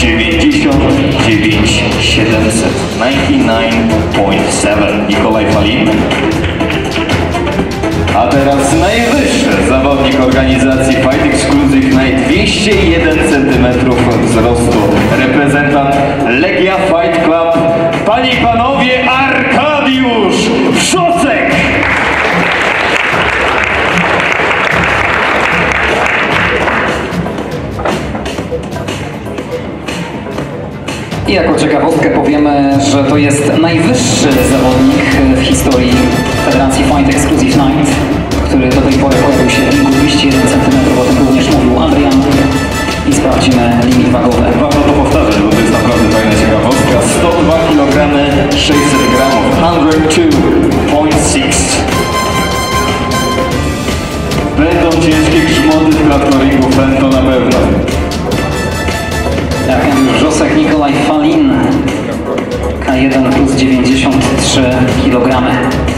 99 700. 99.7. Nikolaj Falin. A teraz najwyższy zawodnik organizacji Fight Exclusive Night, 201 cm wzrostu, reprezentant Legia Fight Club, panie i panowie, Arkadiusz Wrzosek! I jako ciekawostkę powiemy, że to jest najwyższy zawodnik w historii Federacji Fight Exclusive Night, który do tej pory pojawił się w ringu 201 cm, o tym również mówił Adrian. I sprawdzimy limit wagowy. Warto to powtarzać, bo to jest naprawdę fajna ciekawostka. 102 kg 600 g, 102.6. Będą ciężkie grzmoty w klatkoringu, to na pewno. Arkadiusz Wrzosek, Nikolaj Falin, K1 plus 93 kg.